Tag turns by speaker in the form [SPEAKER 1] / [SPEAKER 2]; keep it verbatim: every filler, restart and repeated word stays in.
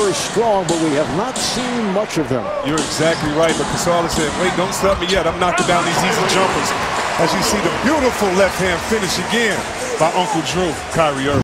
[SPEAKER 1] very strong, but we have not seen much of them.
[SPEAKER 2] You're exactly right, but Casale said, wait, don't stop me yet. I'm knocking down these easy jumpers. As you see the beautiful left-hand finish again by Uncle Drew, Kyrie Irving.